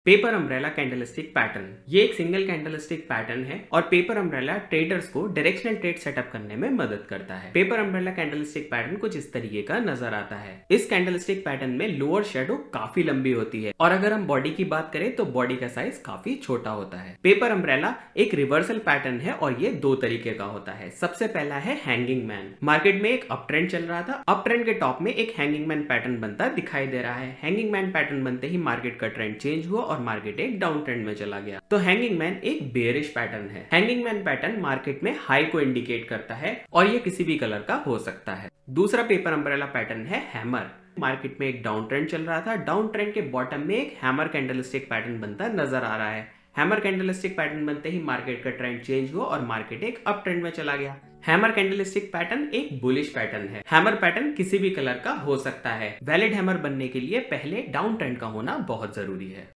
Paper umbrella candlestick pattern ये एक single candlestick pattern है और पेपर अम्ब्रेला ट्रेडर्स को डायरेक्शनल ट्रेड सेटअप करने में मदद करता है। पेपर अम्ब्रेला कैंडलस्टिक पैटर्न कुछ इस तरीके का नजर आता है। इस कैंडलस्टिक पैटर्न में लोअर शेडो काफी लंबी होती है और अगर हम बॉडी की बात करें तो बॉडी का साइज काफी छोटा होता है। पेपर अम्ब्रेला एक रिवर्सल पैटर्न है और ये दो तरीके का होता है। सबसे पहला है हैंगिंग मैन। मार्केट में एक अप ट्रेंड चल रहा था, अप ट्रेंड के टॉप में एक हैंगिंग मैन पैटर्न बनता दिखाई दे रहा है। हैंगिंग मैन पैटर्न बनते ही मार्केट का ट्रेंड चेंज हुआ और मार्केट एक डाउन ट्रेंड में चला गया। तो हैंगिंग मैन एक बेयरिश पैटर्न है। हैंगिंग मैन पैटर्न मार्केट में हाई को इंडिकेट करता है और ये किसी भी कलर का हो सकता है। दूसरा पेपर अम्ब्रेला पैटर्न है हैमर। मार्केट में एक डाउन ट्रेंड चल रहा था, डाउन ट्रेंड के बॉटम में एक हैमर कैंडलस्टिक पैटर्न बनता नजर आ रहा है। हैमर कैंडलस्टिक पैटर्न बनते ही मार्केट का ट्रेंड चेंज हुआ और मार्केट एक अप ट्रेंड में चला गया। हैमर कैंडलस्टिक पैटर्न एक बुलिश पैटर्न है। हैमर पैटर्न किसी भी कलर का हो सकता है। वैलिड हैमर बनने के लिए पहले डाउन ट्रेंड का होना बहुत जरूरी है।